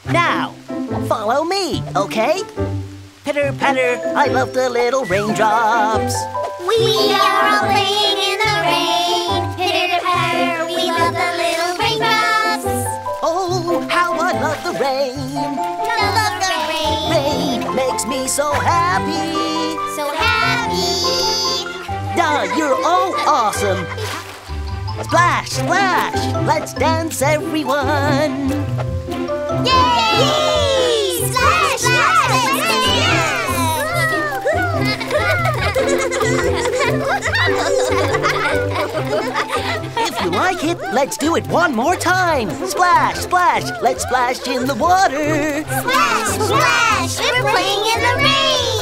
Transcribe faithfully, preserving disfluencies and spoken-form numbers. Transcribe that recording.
Now, follow me, okay? Pitter patter, I love the little raindrops. We are all playing in the rain. Pitter patter, we love the little raindrops. Oh, how I love the rain. Love the rain. Rain makes me so happy. So happy. Duh, you're all awesome. Splash, splash, let's dance, everyone. Yay! Splash, splash, let's If you like it, let's do it one more time. Splash, splash, let's splash in the water. Splash, splash, we're playing in the rain.